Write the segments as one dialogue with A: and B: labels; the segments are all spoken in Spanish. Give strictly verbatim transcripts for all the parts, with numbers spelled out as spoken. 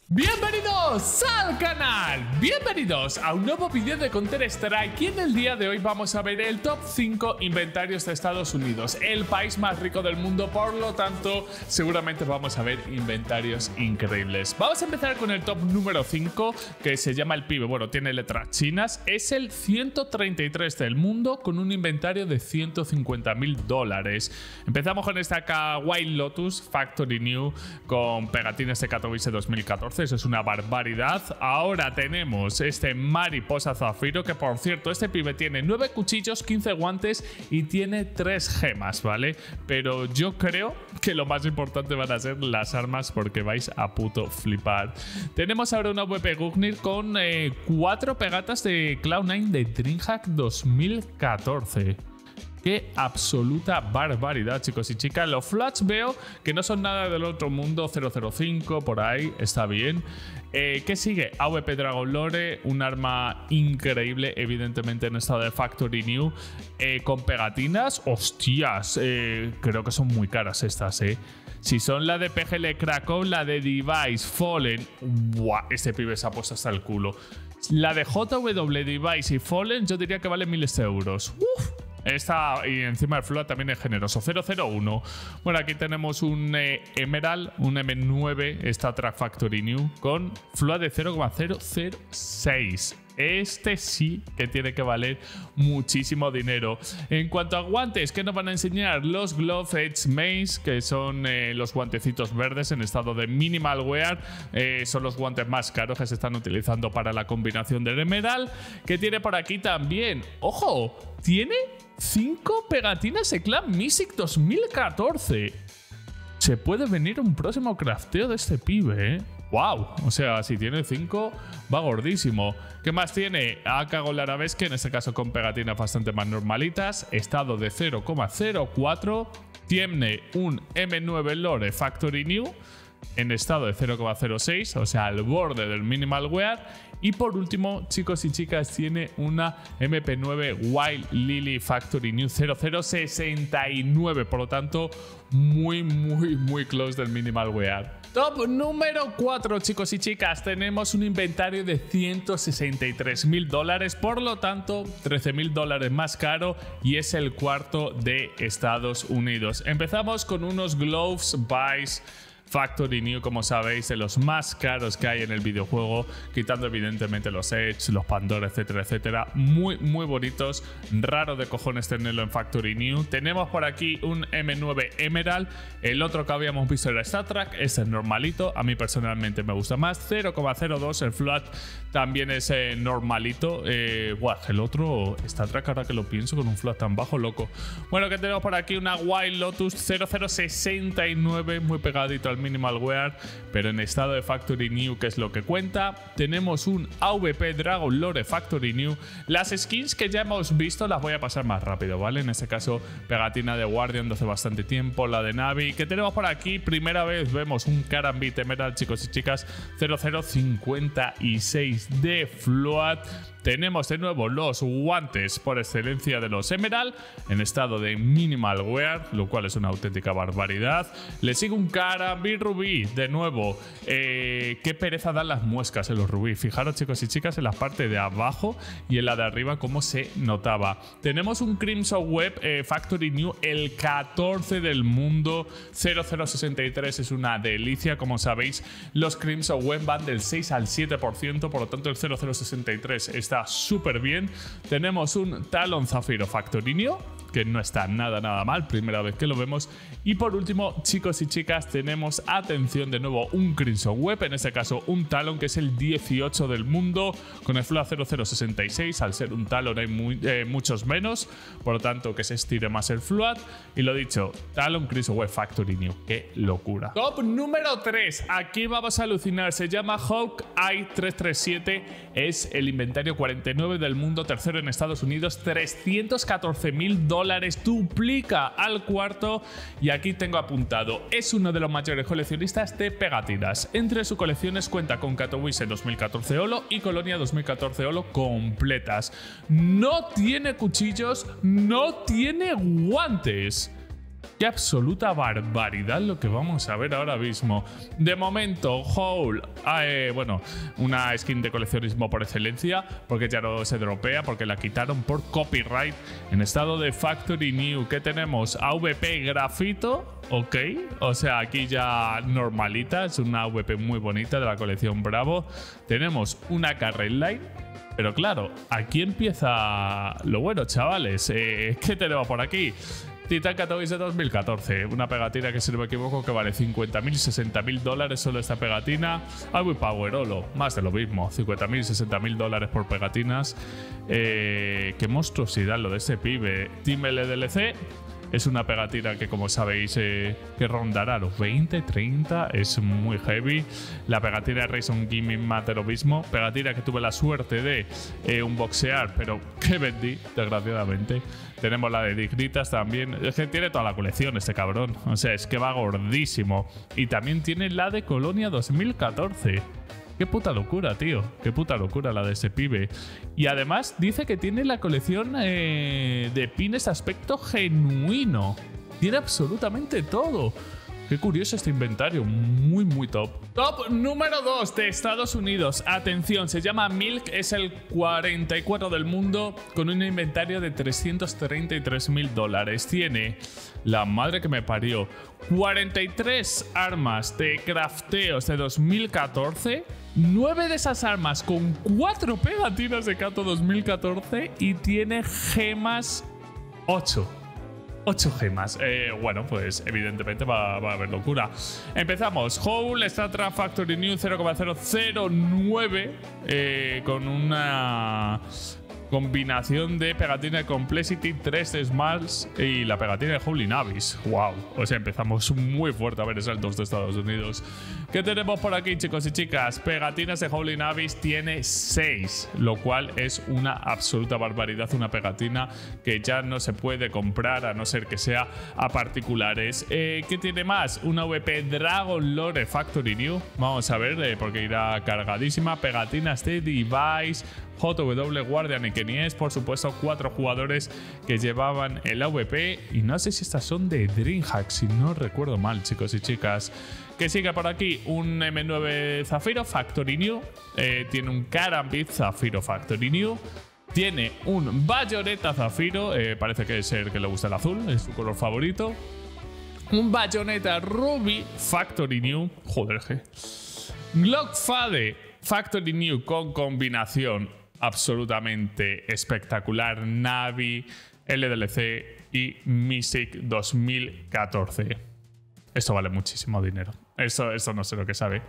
A: Bienvenidos al canal, bienvenidos a un nuevo vídeo de Counter Strike y en el día de hoy vamos a ver el top cinco inventarios de Estados Unidos, el país más rico del mundo, por lo tanto seguramente vamos a ver inventarios increíbles. Vamos a empezar con el top número cinco, que se llama el pibe, bueno, tiene letras chinas, es el ciento treinta y tres del mundo con un inventario de ciento cincuenta mil dólares. Empezamos con esta Kawaii Lotus Factory New con pegatines de Katowice dos mil catorce. Eso es una barbaridad. Ahora tenemos este mariposa zafiro, que por cierto este pibe tiene nueve cuchillos, quince guantes y tiene tres gemas, ¿vale? Pero yo creo que lo más importante van a ser las armas, porque vais a puto flipar. Tenemos ahora una V P Gugnir con eh, cuatro pegatas de Cloud nueve de DreamHack dos mil catorce. Qué absoluta barbaridad, chicos y chicas. Los flats veo que no son nada del otro mundo. Cero cero cinco por ahí, está bien. Eh, ¿Qué sigue? A V P Dragon Lore, un arma increíble, evidentemente en estado de Factory New, eh, con pegatinas. Hostias, eh, creo que son muy caras estas, eh. Si son la de P G L Krakow, la de Device, Fallen, ¡buah! Este pibe se ha puesto hasta el culo. La de J W, Device y Fallen, yo diría que vale miles de euros. ¡Uf! Esta, y encima el float también es generoso. Cero cero uno. Bueno, aquí tenemos un eh, Emerald, un M nueve, esta Track Factory New, con float de cero coma cero cero seis. Este sí que tiene que valer muchísimo dinero. En cuanto a guantes, ¿qué nos van a enseñar? Los Glove Edge Maze, que son eh, los guantecitos verdes en estado de minimal wear. Eh, son los guantes más caros que se están utilizando para la combinación del Emerald. Que tiene por aquí también, ¡ojo! Tiene cinco pegatinas de Clan Mysic dos mil catorce. Se puede venir un próximo crafteo de este pibe, ¿eh? ¡Wow! O sea, si tiene cinco, va gordísimo. ¿Qué más tiene? A K Gold Arabesque, en este caso con pegatinas bastante más normalitas. Estado de cero coma cero cuatro. Tiene un M nueve Lore Factory New en estado de cero coma cero seis, o sea, al borde del minimal wear. Y por último, chicos y chicas, tiene una M P nueve Wild Lily Factory New cero cero sesenta y nueve, por lo tanto, muy, muy, muy close del minimal wear. Top número cuatro, chicos y chicas, tenemos un inventario de ciento sesenta y tres mil dólares, por lo tanto, trece mil dólares más caro, y es el cuarto de Estados Unidos. Empezamos con unos Gloves Vice Factory New, como sabéis, de los más caros que hay en el videojuego, quitando evidentemente los Edge, los Pandora, etcétera, etcétera. Muy, muy bonitos. Raro de cojones tenerlo en Factory New. Tenemos por aquí un M nueve Emerald. El otro que habíamos visto era Star Trek. Ese es normalito. A mí personalmente me gusta más. cero coma cero dos. El float también es eh, normalito. Eh, buah, el otro Star Trek, ahora que lo pienso, con un float tan bajo, loco. Bueno, que tenemos por aquí una Wild Lotus cero cero sesenta y nueve, muy pegadito al minimal wear, pero en estado de Factory New, que es lo que cuenta. Tenemos un A V P Dragon Lore Factory New. Las skins que ya hemos visto las voy a pasar más rápido, ¿vale? En este caso, pegatina de Guardian de hace bastante tiempo, la de Navi. Que tenemos por aquí, primera vez vemos un Karambit Emerald, chicos y chicas, cero cero cincuenta y seis de float. Tenemos de nuevo los guantes por excelencia de los Emerald en estado de minimal wear, lo cual es una auténtica barbaridad. Le sigue un Karambit Rubí, de nuevo. Eh, qué pereza dan las muescas en los rubí. Fijaros, chicos y chicas, en la parte de abajo y en la de arriba cómo se notaba. Tenemos un Crimson Web eh, Factory New, el catorce del mundo. Cero cero sesenta y tres es una delicia, como sabéis. Los Crimson Web van del seis al siete por ciento, por lo tanto el cero cero sesenta y tres es está súper bien. Tenemos un Talon Zafiro Factory New, que no está nada nada mal, primera vez que lo vemos. Y por último, chicos y chicas, tenemos, atención, de nuevo un Crimson Web, en este caso un Talon, que es el dieciocho del mundo, con el float cero cero sesenta y seis. Al ser un Talon hay muy, eh, muchos menos, por lo tanto que se estire más el float. Y lo dicho, Talon Crimson Web Factory New, qué locura. Top número tres, aquí vamos a alucinar, se llama Hawkeye trescientos treinta y siete, es el inventario cuarenta y nueve del mundo, tercero en Estados Unidos, trescientos catorce mil dólares, duplica al cuarto. Y aquí tengo apuntado, es uno de los mayores coleccionistas de pegatinas. Entre sus colecciones cuenta con Katowice dos mil catorce Olo y Colonia dos mil catorce Olo completas. No tiene cuchillos, no tiene guantes. Qué absoluta barbaridad lo que vamos a ver ahora mismo. De momento, Howl, eh, bueno, una skin de coleccionismo por excelencia, porque ya no se dropea, porque la quitaron por copyright en estado de Factory New. ¿Qué tenemos? A V P Grafito, ok, o sea, aquí ya normalita, es una A V P muy bonita de la colección Bravo. Tenemos una Carrel Line. Pero claro, aquí empieza lo bueno, chavales. Eh, ¿Qué tenemos por aquí? Titan Katowice dos mil catorce, una pegatina que, si no me equivoco, que vale cincuenta mil, sesenta mil dólares solo esta pegatina. Algo y Powerolo, más de lo mismo, cincuenta mil, sesenta mil dólares por pegatinas. Eh, qué monstruosidad lo de ese pibe. Team L D L C es una pegatina que, como sabéis, eh, que rondará los veinte, treinta, es muy heavy. La pegatina de Rayson Gaming Matter lo mismo, pegatina que tuve la suerte de eh, unboxear, pero que vendí, desgraciadamente. Tenemos la de Dignitas también. Es que tiene toda la colección este cabrón. O sea, es que va gordísimo. Y también tiene la de Colonia dos mil catorce. Qué puta locura, tío. Qué puta locura la de ese pibe. Y además dice que tiene la colección eh, de pines aspecto genuino. Tiene absolutamente todo. Qué curioso este inventario, muy muy top. Top número dos de Estados Unidos. Atención, se llama Milk, es el cuarenta y cuatro del mundo con un inventario de trescientos treinta y tres mil dólares. Tiene, la madre que me parió, cuarenta y tres armas de crafteos de dos mil catorce. nueve de esas armas con cuatro pegatinas de Kato dos mil catorce y tiene gemas ocho. ocho gemas. Eh, bueno, pues evidentemente va, va a haber locura. Empezamos. Howl, StatTrak Factory New cero coma cero cero nueve eh, con una combinación de pegatina de Complexity, tres Smalls y la pegatina de Holy Navis. Wow. O sea, empezamos muy fuerte a ver saltos de Estados Unidos. ¿Qué tenemos por aquí, chicos y chicas? Pegatinas de Holy Navis tiene seis, lo cual es una absoluta barbaridad. Una pegatina que ya no se puede comprar a no ser que sea a particulares. Eh, ¿Qué tiene más? Una V P Dragon Lore Factory New. Vamos a ver, eh, porque irá cargadísima. Pegatinas de Device, J W Guardian y Kenies, por supuesto, cuatro jugadores que llevaban el A V P. Y no sé si estas son de DreamHack, si no recuerdo mal, chicos y chicas. Que sigue por aquí un M nueve Zafiro Factory New. Eh, tiene un Karambit Zafiro Factory New. Tiene un Bayonetta Zafiro. Eh, parece que es el que le gusta el azul, es su color favorito. Un Bayonetta Ruby Factory New. Joder, G. Glock Fade Factory New con combinación absolutamente espectacular. Navi, L D L C y Mystic dos mil catorce. Esto vale muchísimo dinero. Esto, esto no sé lo que sabe.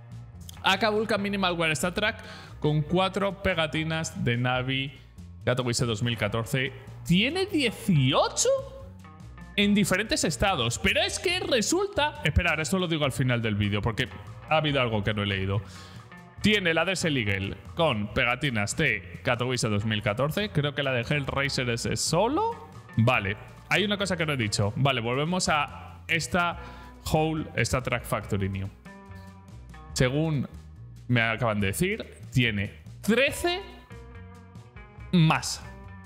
A: A K Vulcan Minimal Wear StatTrak con cuatro pegatinas de Navi Katowice dos mil catorce. Tiene dieciocho en diferentes estados. Pero es que resulta... Esperar, esto lo digo al final del vídeo porque ha habido algo que no he leído. Tiene la de Seligel con pegatinas de Katowice dos mil catorce. Creo que la de Hellraiser es solo. Vale, hay una cosa que no he dicho. Vale, volvemos a esta Howl StatTrak Factory New. Según me acaban de decir, tiene trece más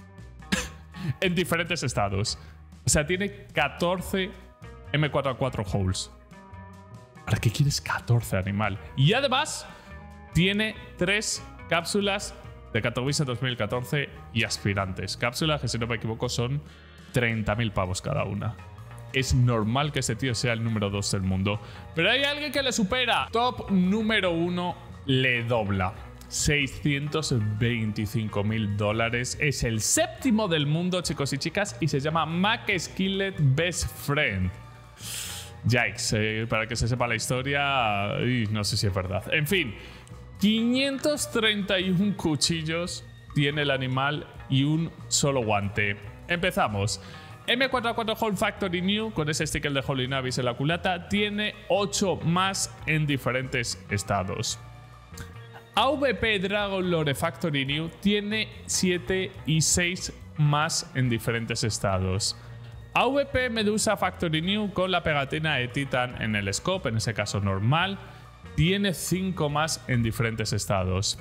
A: en diferentes estados. O sea, tiene catorce M cuatro A cuatro Howls. ¿Para qué quieres catorce, animal? Y además tiene tres cápsulas de Katowice dos mil catorce y aspirantes. Cápsulas que, si no me equivoco, son treinta mil pavos cada una. Es normal que ese tío sea el número dos del mundo. Pero hay alguien que le supera. Top número uno le dobla. seiscientos veinticinco mil dólares. Es el séptimo del mundo, chicos y chicas. Y se llama Mac Skillet Best Friend. Yikes. Eh, para que se sepa la historia. Y no sé si es verdad. En fin. quinientos treinta y uno cuchillos tiene el animal y un solo guante. Empezamos. M cuatro A cuatro Howl Factory New, con ese sticker de Holy Navis en la culata, tiene ocho más en diferentes estados. A V P Dragon Lore Factory New tiene siete y seis más en diferentes estados. A V P Medusa Factory New con la pegatina de Titan en el scope, en ese caso normal, tiene cinco más en diferentes estados.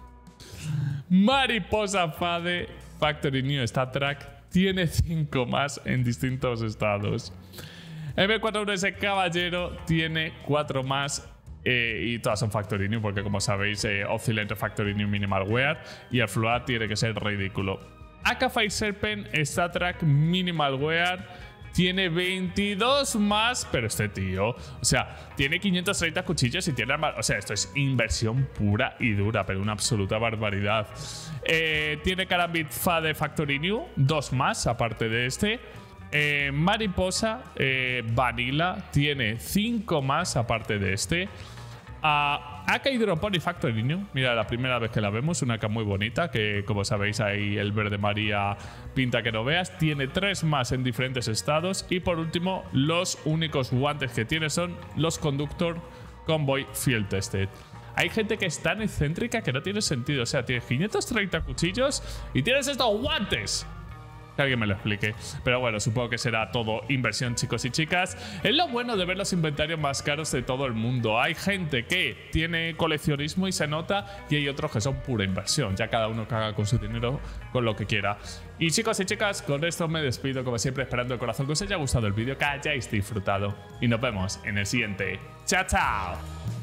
A: Mariposa Fade Factory New StatTrak tiene cinco más en distintos estados. M cuarenta y uno S Caballero tiene cuatro más. Eh, y todas son Factory New, porque como sabéis, eh, oscila entre Factory New Minimal Wear y el Float tiene que ser ridículo. A K Fire Serpent StatTrak Minimal Wear tiene veintidós más, pero este tío, o sea, tiene quinientos treinta cuchillos y tiene arma, o sea, esto es inversión pura y dura, pero una absoluta barbaridad. Eh, tiene Karambit Fa de Factory New, dos más aparte de este. Eh, Mariposa eh, Vanilla tiene cinco más aparte de este. Uh, A K Hydroponic Factory New. Mira, la primera vez que la vemos, una A K muy bonita, que como sabéis ahí el verde María pinta que no veas. Tiene tres más en diferentes estados. Y por último, los únicos guantes que tiene son los Conductor Convoy Field Tested. Hay gente que es tan excéntrica que no tiene sentido. O sea, tienes quinientos treinta cuchillos y tienes estos guantes. Que alguien me lo explique. Pero bueno, supongo que será todo inversión, chicos y chicas. Es lo bueno de ver los inventarios más caros de todo el mundo. Hay gente que tiene coleccionismo y se nota, y hay otros que son pura inversión. Ya cada uno que haga con su dinero con lo que quiera. Y chicos y chicas, con esto me despido, como siempre, esperando de corazón que os haya gustado el vídeo, que hayáis disfrutado. Y nos vemos en el siguiente. ¡Chao, chao!